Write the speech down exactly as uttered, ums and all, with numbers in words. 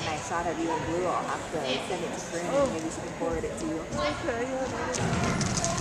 nice shot of you in blue. I'll have to send it to Corinne and maybe she can forward it to you. Okay, yeah.